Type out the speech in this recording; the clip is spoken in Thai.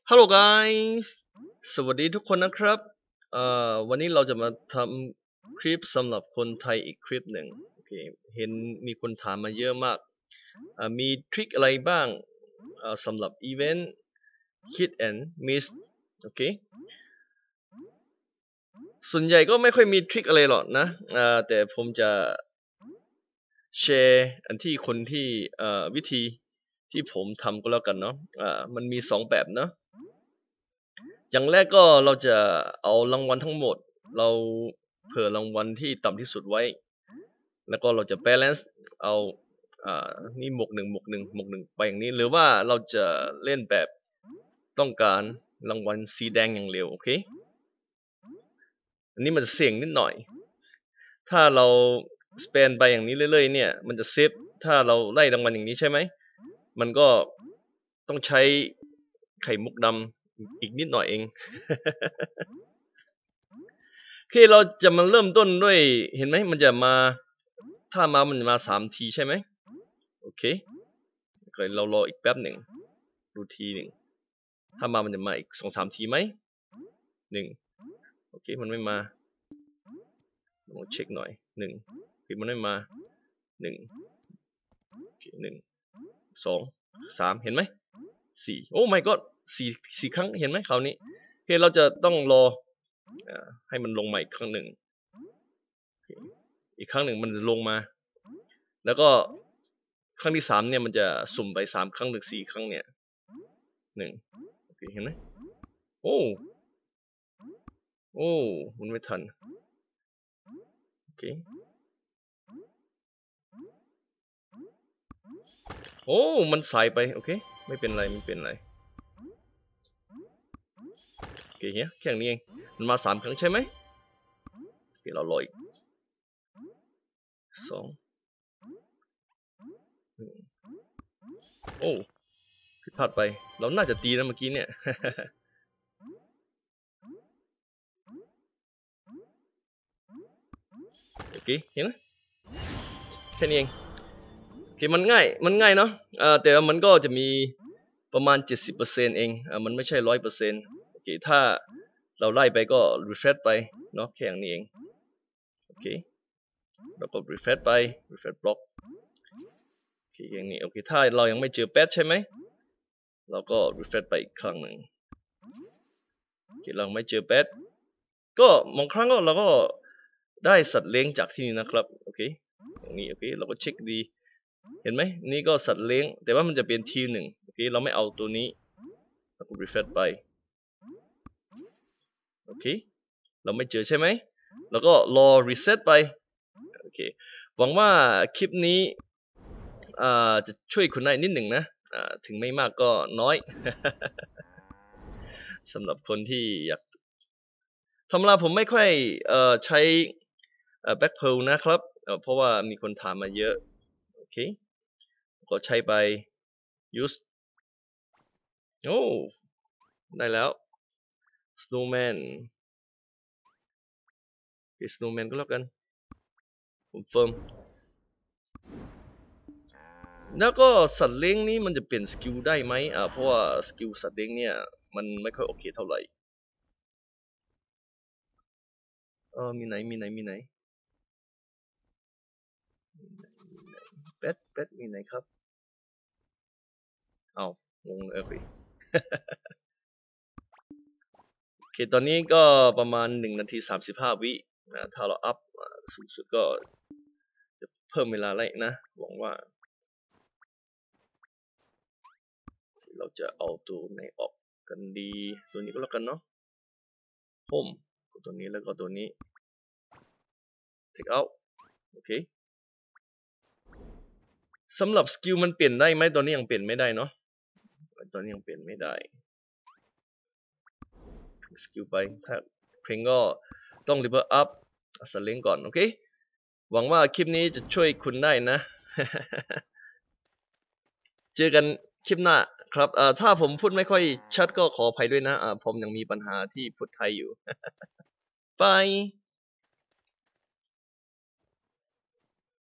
Hello guys สวัสดีทุกคนนะครับวันนี้เราจะมาทำคลิปสำหรับคนไทยอีกคลิปหนึ่งโอเคเห็นมีคนถามมาเยอะมากมีทริคอะไรบ้างสำหรับอีเวนต์ Hit and Miss โอเคส่วนใหญ่ก็ไม่ค่อยมีทริคอะไรหรอกนะแต่ผมจะแชร์อันที่คนที่วิธีที่ผมทำก็แล้วกันเนาะมันมี2แบบเนาะอย่างแรกก็เราจะเอารางวัลทั้งหมดเราเผื่อรางวัลที่ต่ำที่สุดไว้แล้วก็เราจะ balance เอานี่หมวกหนึ่งหมวกหนึ่งหมวกหนึ่งไปอย่างนี้หรือว่าเราจะเล่นแบบต้องการรางวัลสีแดงอย่างเร็วโอเคอันนี้มันจะเสี่ยงนิดหน่อยถ้าเราสเปนไปอย่างนี้เรื่อยๆเนี่ยมันจะเซฟถ้าเราไล่รางวัลอย่างนี้ใช่ไหมมันก็ต้องใช้ไข่มุกดำอีกนิดหน่อยเอง โอเคเราจะมาเริ่มต้นด้วยเห็นไหมมันจะมาถ้ามันจะมา3 ทีใช่ไหมโอเคเรารออีกแป๊บหนึ่งดูทีหนึ่งถ้ามันจะมาอีก2-3 ทีไหม1โอเคมันไม่มาลองเช็คหน่อย1โอเคมันไม่มาโอเค2 3เห็นไหม4โอ้ my god 4 ครั้งเห็นไหมคราวนี้โอเคเราจะต้องรอให้มันลงมาอีกครั้งหนึ่งอีกครั้งหนึ่งมันจะลงมาแล้วก็ครั้งที่3เนี่ยมันจะสุ่มไป3 ครั้งหรือ4 ครั้งเนี่ยโอเคเห็นไหมโอ้มันไม่ทันโอเคโอ้มันสายไปโอเคไม่เป็นไรโอเคเฮียแค่นี้เองมันมา3 ครั้งใช่ไหมโอเคเรารออีก2โอ้ผิดพลาดไปเราน่าจะตีนะเมื่อกี้เนี่ย โอเคเห็นไหมแค่นี้เองโอเคมันง่ายเนาะแต่ว่ามันก็จะมีประมาณ 70%เองมันไม่ใช่100%โอเคถ้าเราไล่ไปก็ refresh ไปเนาะแค่นี้เองโอเคแล้วก็ refresh ไป refresh block โอเคอย่างนี้โอเคถ้าเรายังไม่เจอแป๊ดใช่ไหมเราก็ refresh ไปอีกครั้งหนึ่งโอเคเราไม่เจอแป๊ดก็บางครั้งก็เราก็ได้สัตว์เลี้ยงจากที่นี่นะครับโอเคอย่างนี้โอเคเราก็เช็คดีเห็นไหมนี่ก็สัตว์เลี้ยงแต่ว่ามันจะเป็นทีหนึ่งโอเคเราไม่เอาตัวนี้เราก็ refresh ไปโอเคเราไม่เจอใช่ไหมแล้วก็รอ reset ไปโอเคหวังว่าคลิปนี้จะช่วยคุณได้นิดหนึ่งนะถึงไม่มากก็น้อย สำหรับคนที่อยากธรรมดาผมไม่ค่อยใช้back pearl นะครับเพราะว่ามีคนถามมาเยอะโอเคก็ใช้ไป use โอ้ได้แล้ว snowman โอเค snowman ก็แล้วกันผมเฟิร์มแล้วก็สัตว์เลี้ยงนี้มันจะเปลี่ยนสกิลได้ไหมเพราะว่าสกิลสัตว์เลี้ยงเนี่ยมันไม่ค่อยโอเคเท่าไหร่มีไหนแป๊ดมีไหนครับเอางงเลยโอเคตอนนี้ก็ประมาณ1 นาที 35 วิถ้าเราอัพสูงสุดก็จะเพิ่มเวลาไล่นะหวังว่าเราจะเอาตัวไหนออกกันดีตัวนี้ก็แล้วกันเนาะโฮมตัวนี้แล้วก็ตัวนี้ take out โอเคสำหรับสกิลมันเปลี่ยนได้ไหมตอนนี้ยังเปลี่ยนไม่ได้เนาะตอนนี้ยังเปลี่ยนไม่ได้สกิลไปถ้าเพลงก็ต้อง level up สลิงก่อนโอเคหวังว่าคลิปนี้จะช่วยคุณได้นะ เจอกันคลิปหน้าครับถ้าผมพูดไม่ค่อยชัดก็ขออภัยด้วยนะผมยังมีปัญหาที่พูดไทยอยู่ บาย